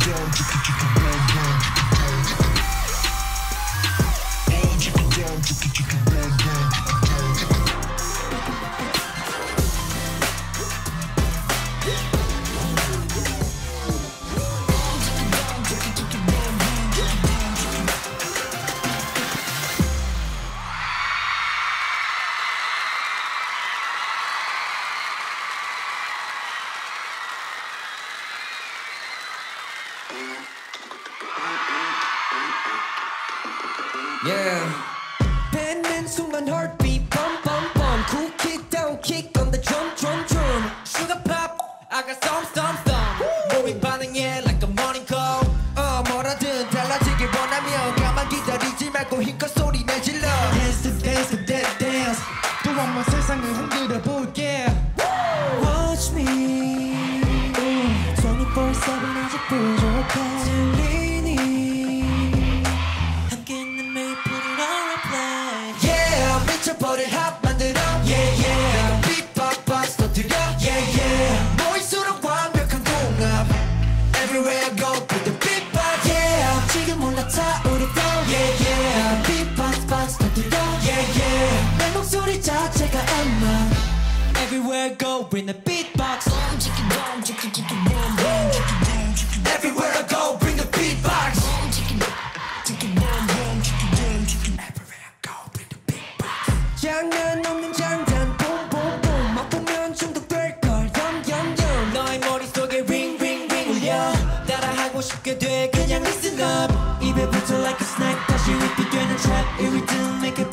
Yeah. 뱉는 순간 heartbeat bum bum bum. Cool kick down kick on the drum drum drum. Sugar pop, I got some. 몸이 반응해 like a morning call. 뭐라든 달라지길 원하면 가만 기다리지 말고 힘껏 소리 내질러. Dance to dance to that dance. 또 한 번 세상을 흔들어 볼게. Watch me. 24/7 아직 부족해. 미쳐버릴 핫 만들어 yeah yeah 비트박스 터뜨려 yeah yeah 보일수록 완벽한 공합 Everywhere I go with the beatbox yeah 지금 올라타 우리도 yeah yeah 비트박스 터뜨려 yeah yeah 내 목소리 자체가 음악 Everywhere I go bring the beatbox Everywhere I go bring the beatbox 장난 없는 장단 봄봄봄 맛보면 중독될걸 염염염 너의 머릿속에 링링링 울려 따라하고 싶게 돼 그냥 listen up 입에 붙어 like a snack 다시 repeat 되는 trap 이 rhythm make it